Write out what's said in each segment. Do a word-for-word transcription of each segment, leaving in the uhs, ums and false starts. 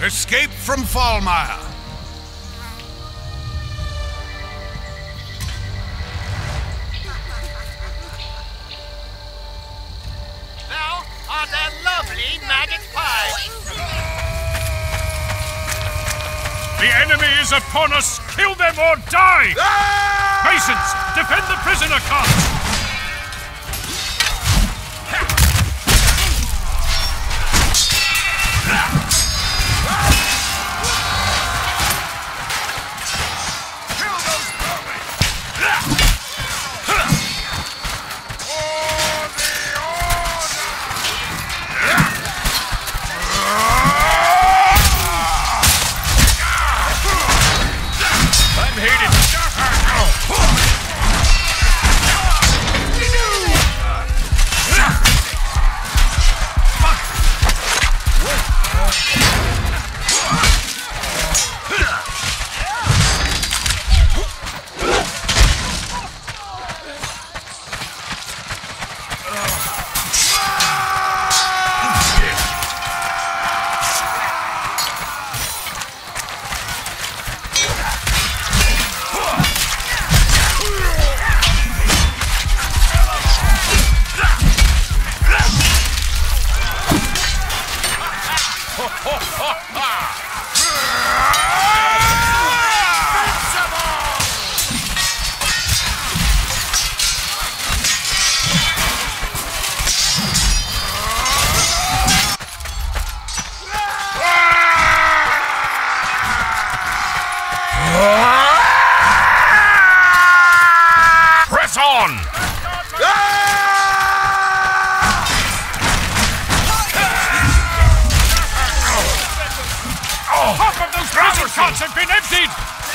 Escape from Fallmire. Now, are there lovely maggot pies? The enemy is upon us! Kill them or die! Ah! Masons, defend the prisoner carts! Press on! Half of those prison carts have been emptied!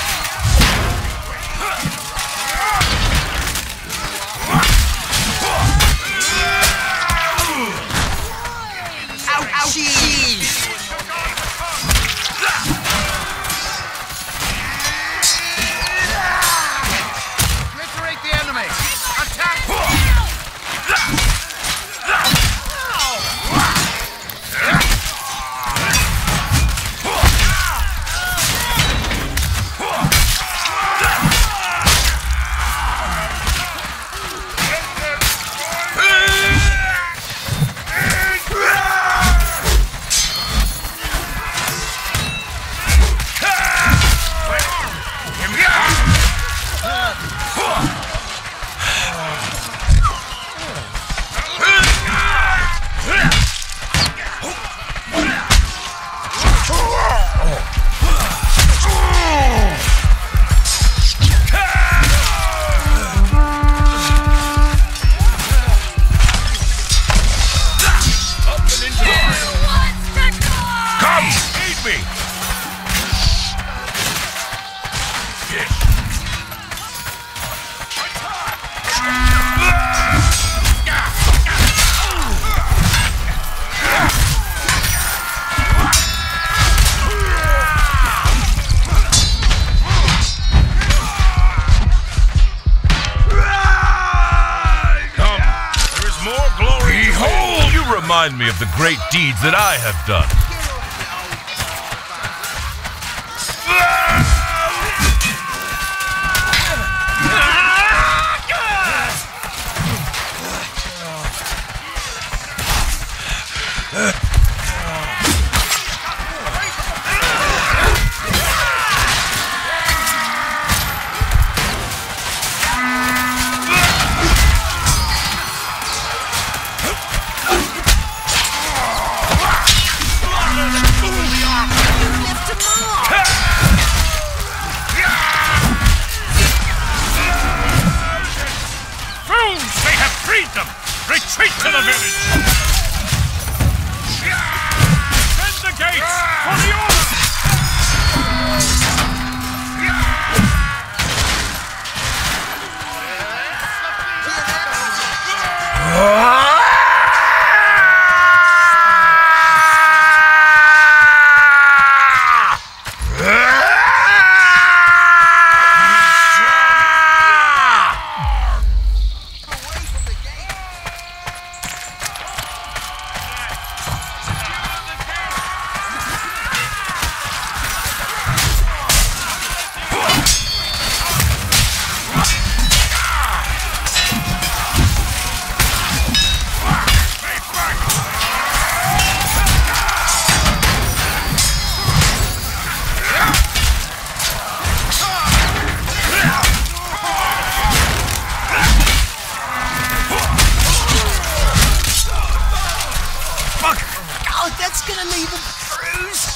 Ouchie! Obliterate the enemy! Attack! Remind me of the great deeds that I have done. Retreat to the village! Defend the gates for the order! That's gonna leave him bruised.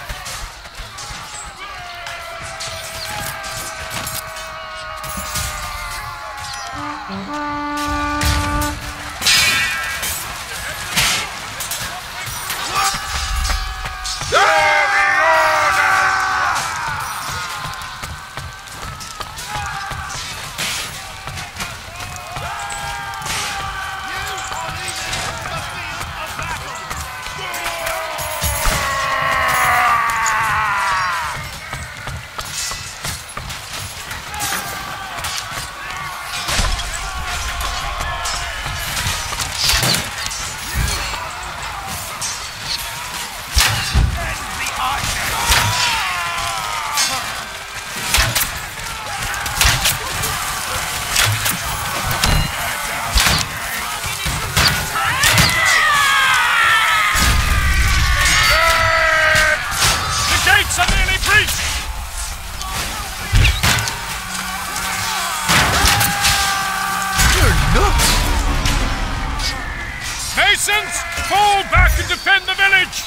Fall back and defend the village!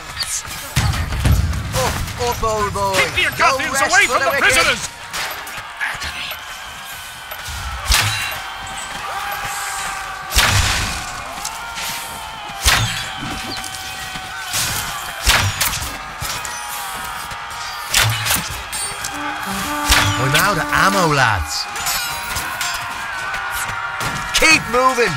Up, up, old boy. Keep the Agathians away from the, the prisoners! I'm out of ammo, lads. Keep moving!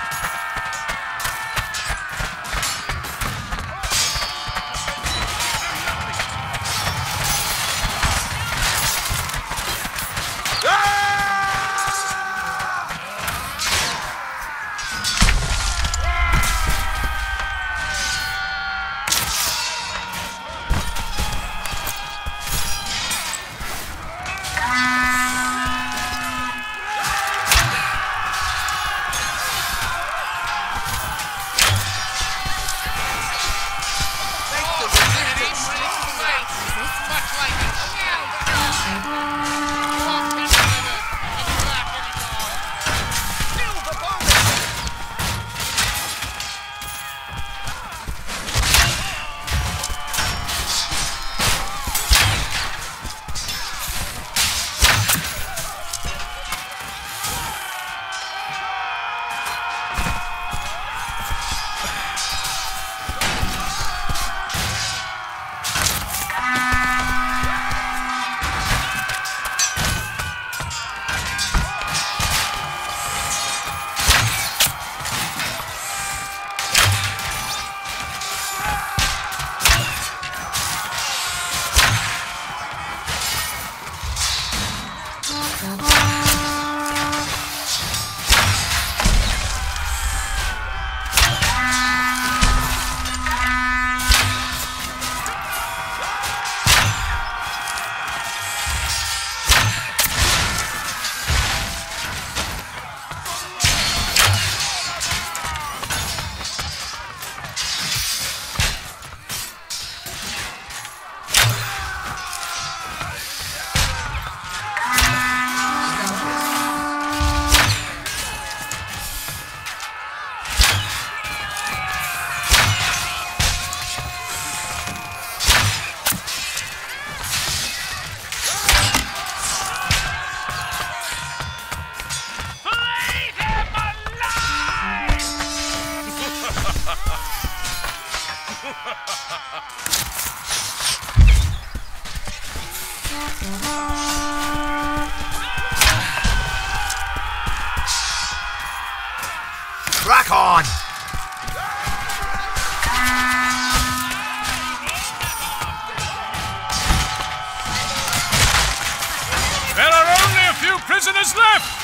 Crack on! There are only a few prisoners left!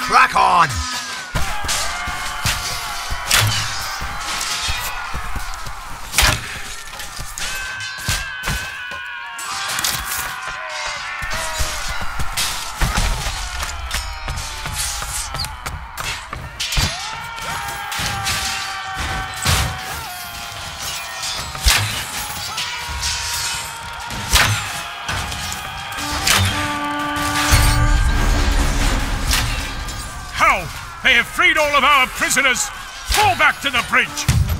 Crack on! They have freed all of our prisoners! Fall back to the bridge!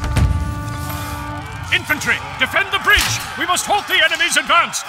Infantry, defend the bridge! We must halt the enemy's advance!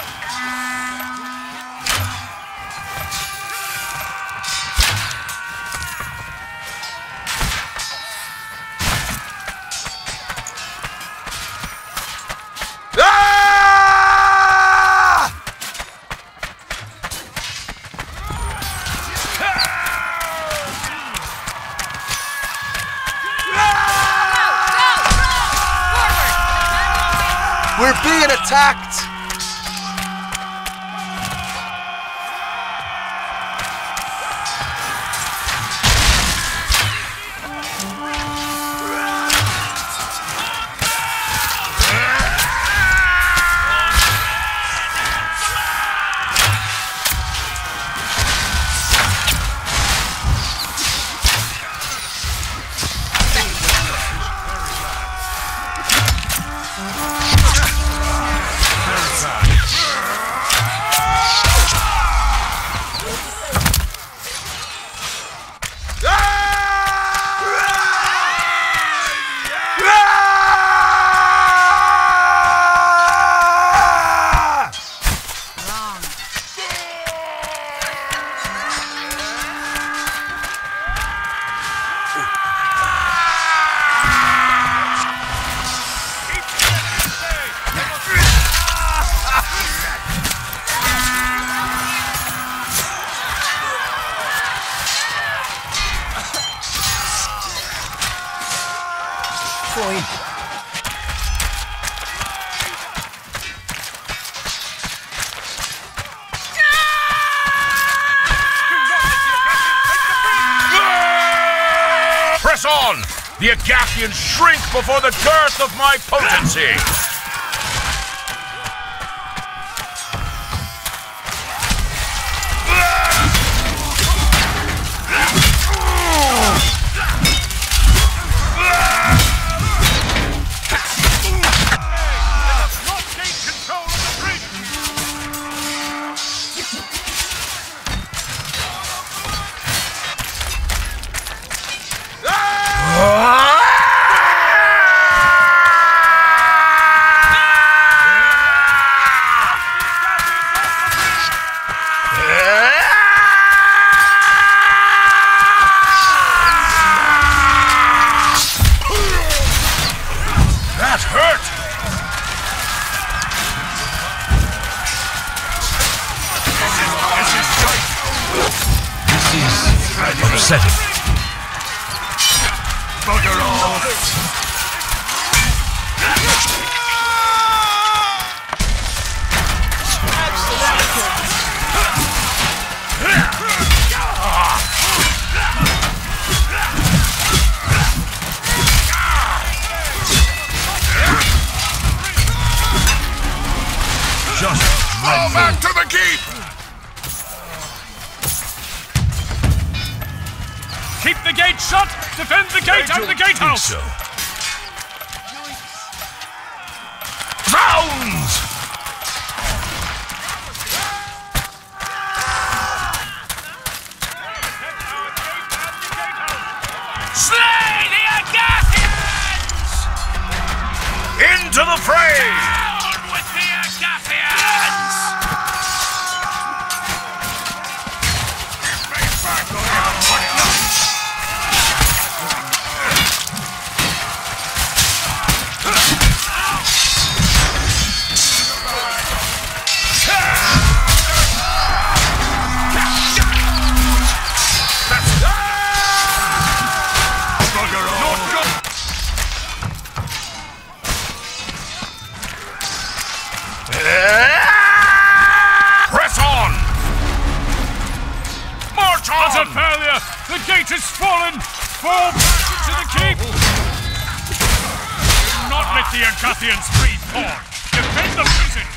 We're being attacked! Point. Press on! The Agathians shrink before the dearth of my potency! That hurt! This is upsetting. Bugger off! Just Fall back to the keep! Keep the gate shut! Defend the gate and the gatehouse! So. Rounds! Slay the Agathians! Into the fray! Down with the Agathians! Press on! March on! Athalia! Commander! The gate has fallen! Fall back into the keep! Do not let the Agathians breathe more! Defend the prison!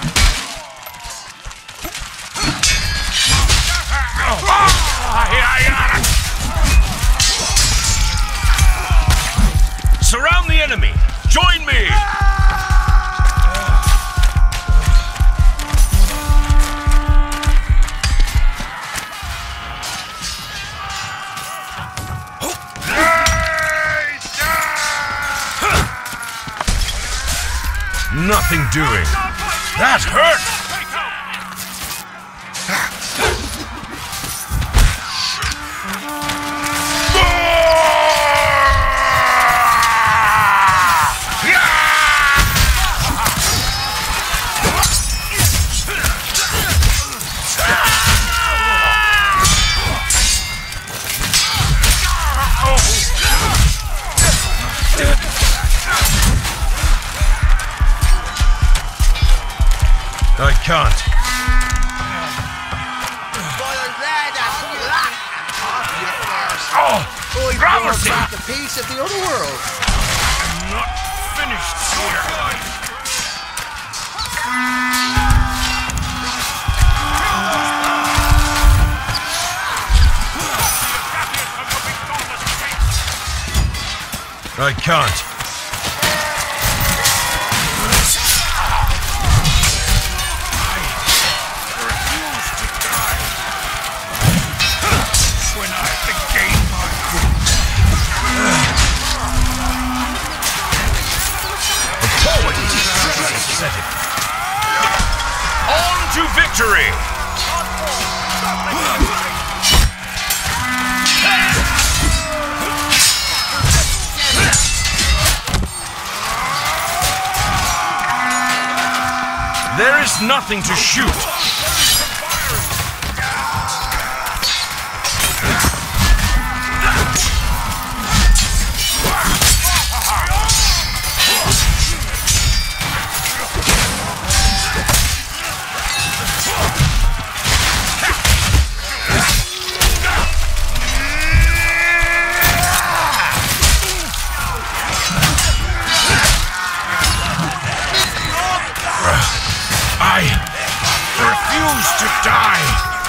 Surround the enemy! Join me! Nothing doing. That hurt! I can't. Oh, gravity! back a piece of the other world. I'm not finished here. I can't. On to victory! There is nothing to shoot. I refuse to die!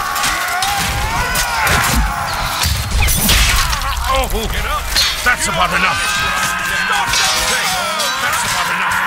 Oh, get up! That's about enough! That's about enough!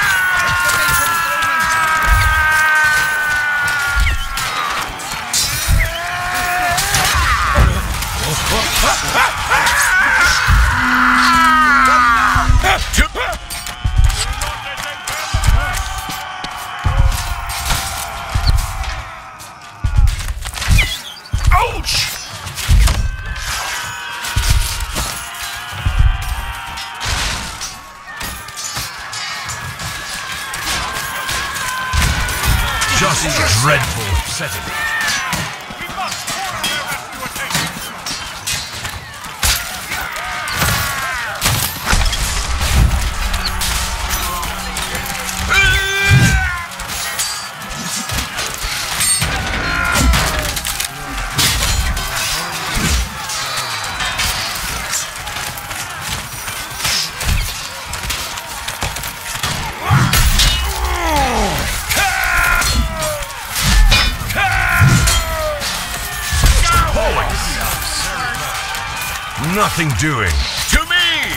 Ouch! Just dreadful upsetting. Nothing doing. To me!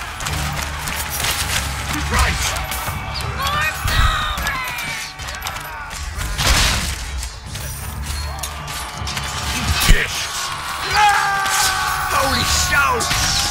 Right! Pish! Holy shout!